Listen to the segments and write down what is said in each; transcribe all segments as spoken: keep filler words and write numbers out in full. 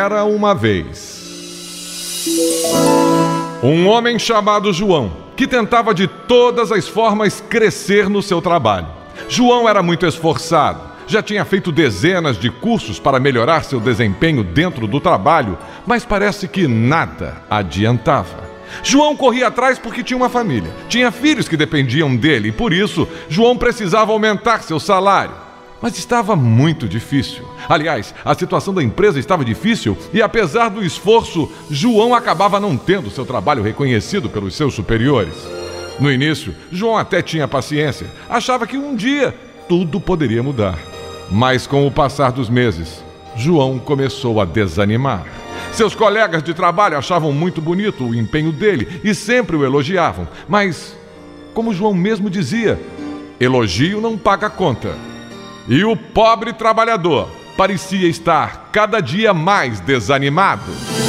Era uma vez um homem chamado João, que tentava de todas as formas crescer no seu trabalho. João era muito esforçado, já tinha feito dezenas de cursos para melhorar seu desempenho dentro do trabalho, mas parece que nada adiantava. João corria atrás porque tinha uma família, tinha filhos que dependiam dele e por isso João precisava aumentar seu salário. Mas estava muito difícil. Aliás, a situação da empresa estava difícil e, apesar do esforço, João acabava não tendo seu trabalho reconhecido pelos seus superiores. No início, João até tinha paciência, achava que um dia tudo poderia mudar. Mas com o passar dos meses, João começou a desanimar. Seus colegas de trabalho achavam muito bonito o empenho dele e sempre o elogiavam. Mas, como João mesmo dizia, elogio não paga conta. E o pobre trabalhador parecia estar cada dia mais desanimado.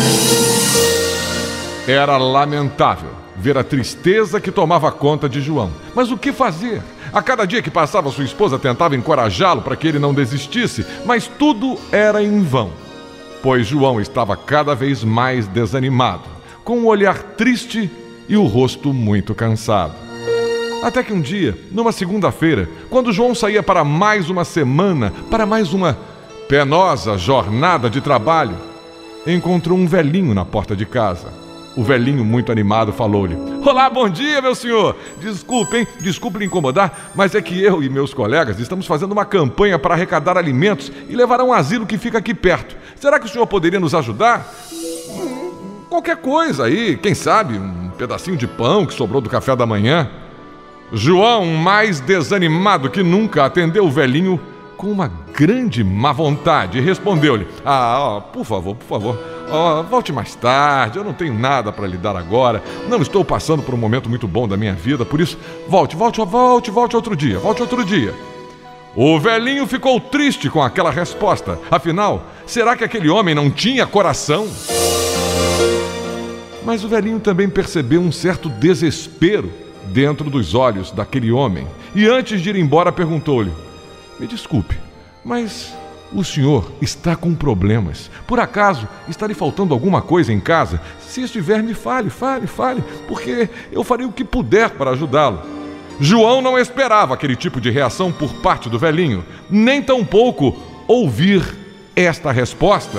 Era lamentável ver a tristeza que tomava conta de João. Mas o que fazer? A cada dia que passava, sua esposa tentava encorajá-lo para que ele não desistisse, mas tudo era em vão, pois João estava cada vez mais desanimado, com um olhar triste e o rosto muito cansado. Até que um dia, numa segunda-feira, quando João saía para mais uma semana, para mais uma penosa jornada de trabalho, encontrou um velhinho na porta de casa. O velhinho, muito animado, falou-lhe: "Olá, bom dia, meu senhor! Desculpe, hein? Desculpe lhe incomodar, mas é que eu e meus colegas estamos fazendo uma campanha para arrecadar alimentos e levar a um asilo que fica aqui perto. Será que o senhor poderia nos ajudar? Hum, qualquer coisa aí, quem sabe, um pedacinho de pão que sobrou do café da manhã." João, mais desanimado que nunca, atendeu o velhinho com uma grande má vontade e respondeu-lhe: Ah, por favor, por favor, oh, volte mais tarde, eu não tenho nada para lhe dar agora, não estou passando por um momento muito bom da minha vida, por isso, volte, volte, volte, volte outro dia, volte outro dia. O velhinho ficou triste com aquela resposta. Afinal, será que aquele homem não tinha coração? Mas o velhinho também percebeu um certo desespero dentro dos olhos daquele homem. E antes de ir embora, perguntou-lhe: "Me desculpe, mas o senhor está com problemas. Por acaso está lhe faltando alguma coisa em casa? Se estiver, me fale, fale, fale, porque eu farei o que puder para ajudá-lo." João não esperava aquele tipo de reação por parte do velhinho, nem tampouco ouvir esta resposta.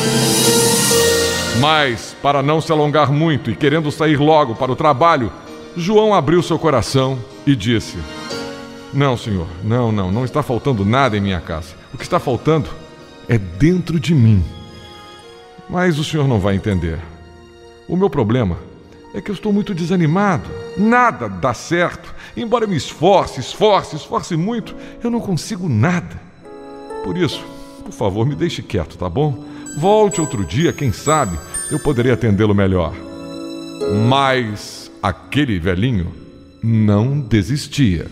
Mas, para não se alongar muito e querendo sair logo para o trabalho, João abriu seu coração e disse: "Não, senhor, não, não, não está faltando nada em minha casa. O que está faltando é dentro de mim. Mas o senhor não vai entender. O meu problema é que eu estou muito desanimado. Nada dá certo. Embora eu me esforce, esforce, esforce muito, eu não consigo nada. Por isso, por favor, me deixe quieto, tá bom? Volte outro dia, quem sabe eu poderei atendê-lo melhor." Mas aquele velhinho não desistia.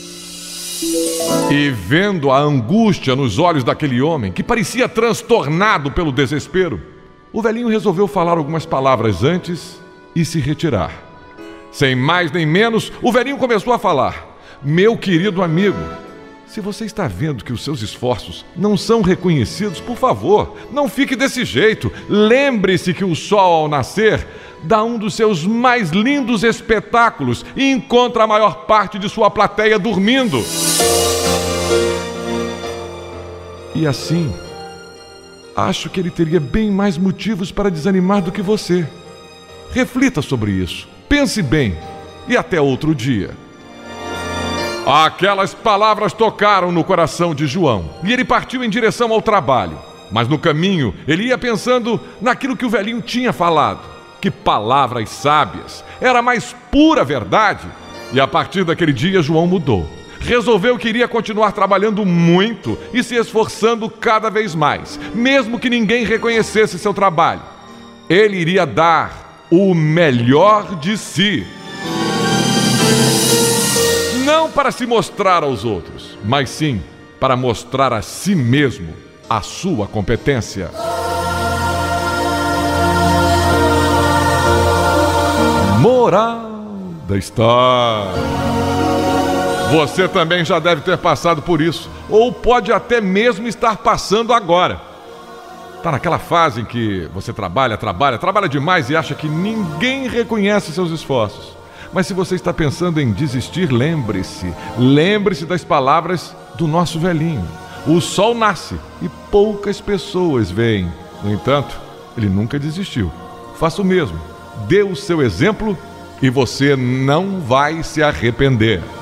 E vendo a angústia nos olhos daquele homem, que parecia transtornado pelo desespero, o velhinho resolveu falar algumas palavras antes e se retirar. Sem mais nem menos, o velhinho começou a falar: "Meu querido amigo, se você está vendo que os seus esforços não são reconhecidos, por favor, não fique desse jeito. Lembre-se que o sol, ao nascer, dá um dos seus mais lindos espetáculos e encontra a maior parte de sua plateia dormindo. E assim, acho que ele teria bem mais motivos para desanimar do que você. Reflita sobre isso, pense bem e até outro dia." Aquelas palavras tocaram no coração de João e ele partiu em direção ao trabalho. Mas no caminho, ele ia pensando naquilo que o velhinho tinha falado. Que palavras sábias! Era a mais pura verdade. E a partir daquele dia, João mudou. Resolveu que iria continuar trabalhando muito e se esforçando cada vez mais, mesmo que ninguém reconhecesse seu trabalho. Ele iria dar o melhor de si. Não para se mostrar aos outros, mas sim para mostrar a si mesmo a sua competência. Moral da história: você também já deve ter passado por isso, ou pode até mesmo estar passando agora. Está naquela fase em que você trabalha, trabalha, trabalha demais e acha que ninguém reconhece seus esforços. Mas se você está pensando em desistir, lembre-se, lembre-se das palavras do nosso velhinho. O sol nasce e poucas pessoas veem. No entanto, ele nunca desistiu. Faça o mesmo. Dê o seu exemplo e você não vai se arrepender.